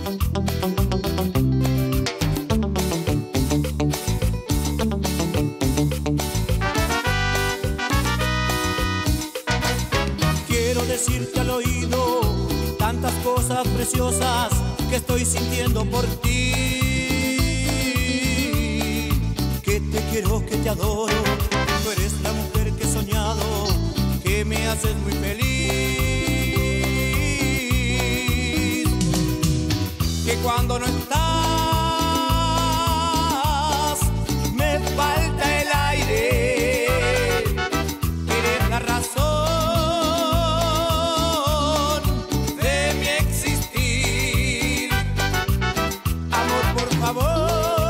Quiero decirte al oído tantas cosas preciosas que estoy sintiendo por ti. Que te quiero, que te adoro, tú eres la mujer que he soñado, que me haces muy feliz. Que cuando no estás me falta el aire, eres la razón de mi existir. Amor, por favor,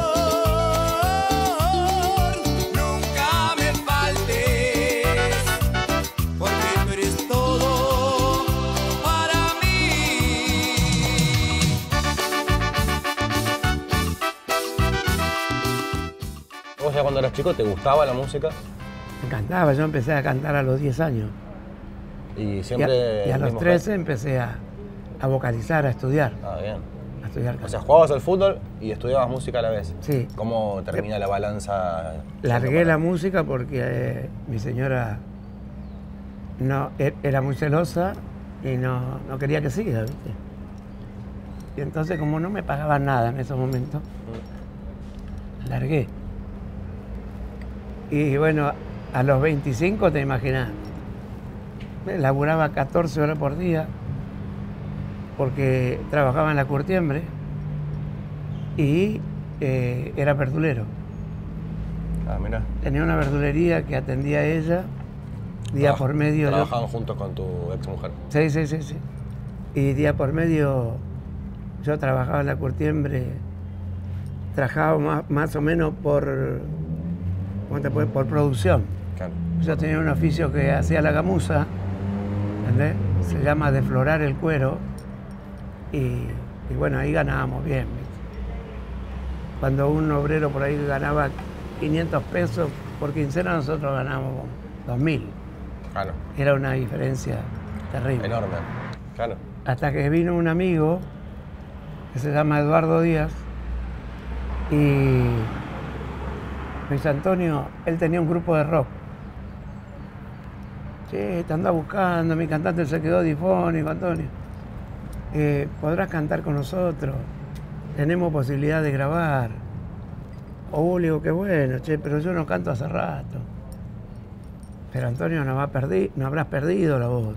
nunca me faltes, porque tú eres todo para mí. ¿Vos ya cuando eras chico te gustaba la música? Me encantaba, yo empecé a cantar a los 10 años. Y siempre... Y a los mismo 13 empecé a vocalizar, a estudiar. Ah, bien. A estudiar O canto. sea, jugabas al fútbol y estudiabas música a la vez. Sí. ¿Cómo termina la balanza? Largué la música porque mi señora era muy celosa y no quería que siga, ¿viste? Y entonces, como no me pagaban nada en esos momentos, largué. Y bueno, a los 25, te imaginas, laburaba 14 horas por día porque trabajaba en la Curtiembre y era verdulero. Ah, mira. Tenía una verdulería que atendía a ella día por medio. Trabajaban juntos con tu ex mujer. Sí. Y día por medio yo trabajaba en la Curtiembre, trabajaba más o menos por producción. Claro. Yo tenía un oficio que hacía la gamuza, ¿entendés? Se llama deflorar el cuero y bueno, ahí ganábamos bien, ¿viste? Cuando un obrero por ahí ganaba 500 pesos por quincena, nosotros ganábamos 2.000. Claro. Era una diferencia terrible. Enorme. Claro. Hasta que vino un amigo que se llama Eduardo Díaz y me dice: Antonio, él tenía un grupo de rock. Che, te anda buscando, mi cantante se quedó difónico, Antonio. ¿Podrás cantar con nosotros? Tenemos posibilidad de grabar. Oh, le digo, qué bueno, che, pero yo no canto hace rato. Pero Antonio, no habrás perdido la voz.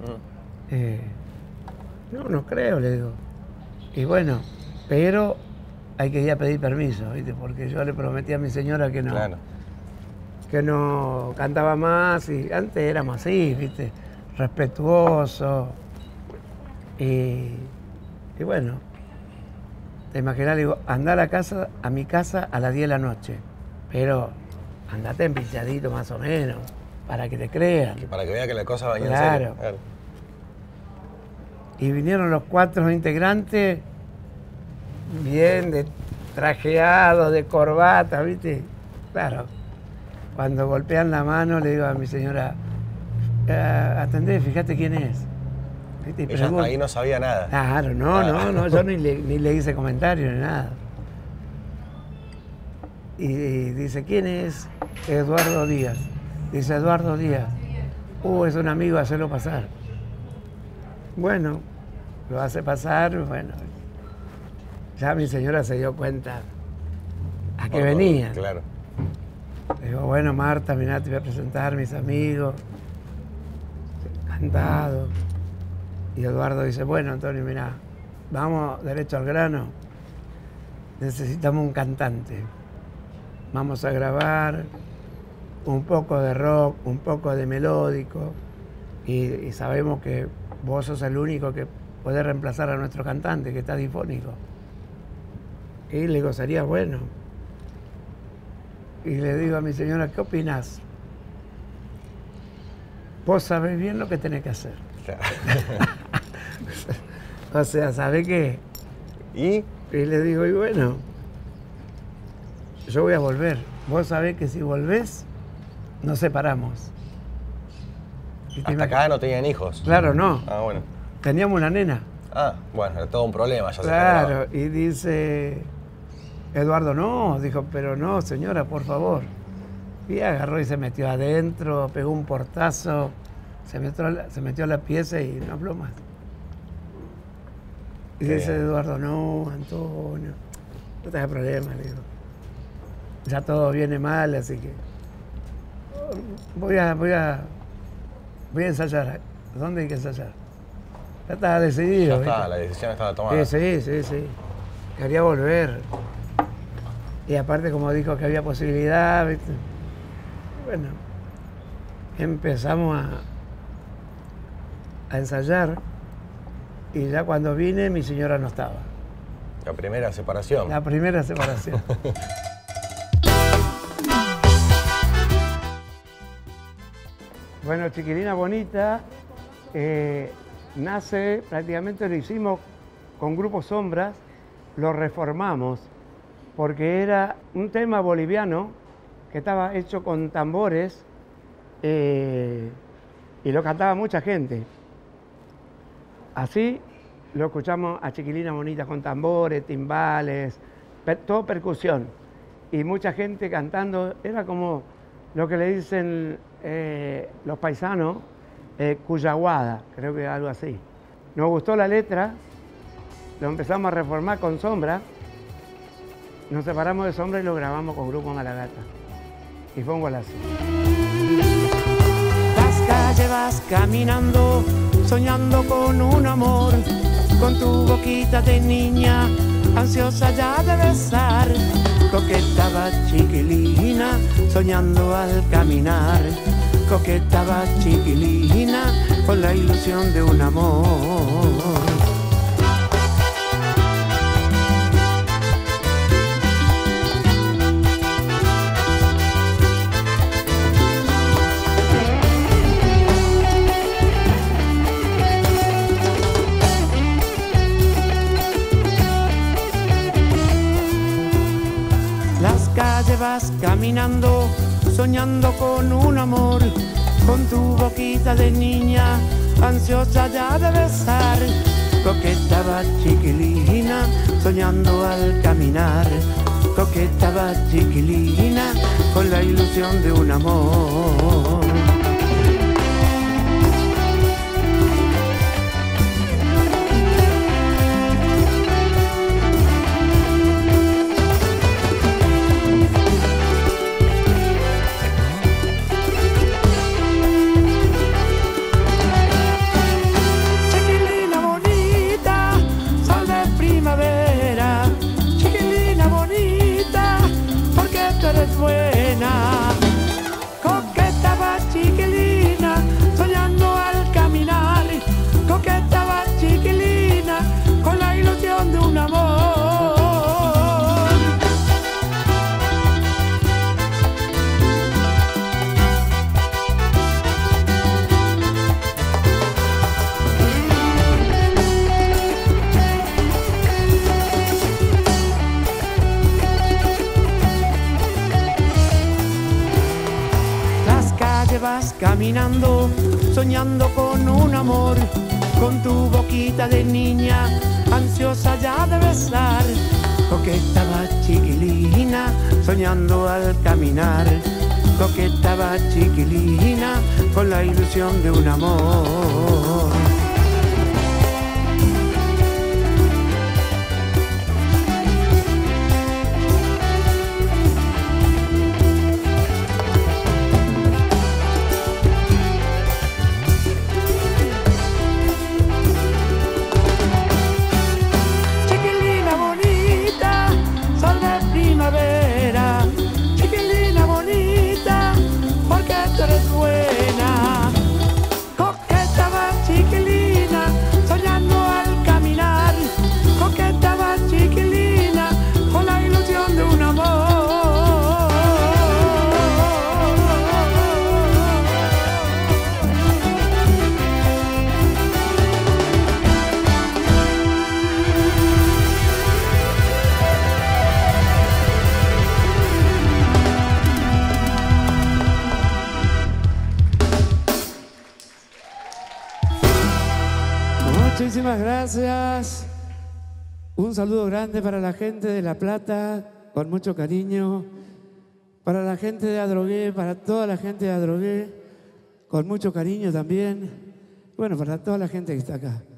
No creo, le digo. Y bueno, pero hay que ir a pedir permiso, ¿viste? Porque yo le prometí a mi señora que no, Claro. que no cantaba más, y antes éramos así, ¿viste? Respetuoso. Y bueno, te imaginas, le digo, andá a mi casa a las 10 de la noche, pero andate empinchadito más o menos, para que te crean. Para que vea que la cosa venía en Claro. serio. Claro. Y vinieron los 4 integrantes, bien trajeados, de corbata, ¿viste? Claro. Cuando golpean la mano, le digo a mi señora: atendé, fíjate quién es. ¿Viste? Y Ella ahí no sabía nada. Claro, no, yo ni le hice comentario ni nada. Y dice: ¿quién es? Eduardo Díaz. Dice: Eduardo Díaz. Es un amigo, hacelo pasar. Bueno, lo hace pasar, bueno. Ya mi señora se dio cuenta a qué venía. Claro. Le digo: bueno, Marta, mirá, te voy a presentar a mis amigos. Encantado. Y Eduardo dice: bueno, Antonio, mirá, vamos derecho al grano. Necesitamos un cantante. Vamos a grabar un poco de rock, un poco de melódico. Y sabemos que vos sos el único que puede reemplazar a nuestro cantante, que está difónico. Y le digo: sería bueno. Y le digo a mi señora: ¿qué opinás? Vos sabés bien lo que tenés que hacer. Claro. O sea, ¿sabés qué? ¿Y? Y le digo: y bueno, yo voy a volver. Vos sabés que si volvés, nos separamos. Hasta acá no tenían hijos. Claro, no. Ah, bueno. Teníamos una nena. Ah, bueno, era todo un problema, ya se Claro, generaba. y dice Eduardo, no, dijo, pero no, señora, por favor. Y agarró y se metió adentro, pegó un portazo, se metió a la pieza y no habló más. Y Qué dice bien. Eduardo, no, Antonio, no te hagas problema, le digo. Ya todo viene mal, así que voy a ensayar. ¿Dónde hay que ensayar? Ya estaba decidido. Ya está, ¿viste? la decisión estaba tomada. Sí. Quería volver. Y aparte, como dijo que había posibilidad, ¿viste? Bueno, empezamos a ensayar y ya cuando vine mi señora no estaba. La primera separación. La primera separación. Bueno, Chiquilina Bonita nace, prácticamente lo hicimos con Grupo Sombras, lo reformamos porque era un tema boliviano que estaba hecho con tambores y lo cantaba mucha gente. Así lo escuchamos a Chiquilina Bonita con tambores, timbales, todo percusión. Y mucha gente cantando, era como lo que le dicen los paisanos, cuyaguada, creo que algo así. Nos gustó la letra, lo empezamos a reformar con Sombra, nos separamos de Sombra y lo grabamos con Grupo Malagata. Y fue un golazo. Las calles vas caminando, soñando con un amor, con tu boquita de niña, ansiosa ya de besar. Coqueta va chiquilina, soñando al caminar. Coqueta va chiquilina, con la ilusión de un amor. Las calles vas caminando, soñando con un amor, con tu boquita de niña, ansiosa ya de besar. Coqueta va chiquilina, soñando al caminar. Coqueta va chiquilina, con la ilusión de un amor. Buena, coqueta va chiquilina, soñando al caminar. Coqueta va chiquilina, con la ilusión de un amor. Vas caminando, soñando con un amor, con tu boquita de niña, ansiosa ya de besar. Coqueta va chiquilina, soñando al caminar. Coqueta va chiquilina, con la ilusión de un amor. Chiquilina bonita, porque tú eres buena. Coqueta va chiquilina. Muchísimas gracias. Un saludo grande para la gente de La Plata, con mucho cariño. Para la gente de Adrogué, para toda la gente de Adrogué, con mucho cariño también. Bueno, para toda la gente que está acá.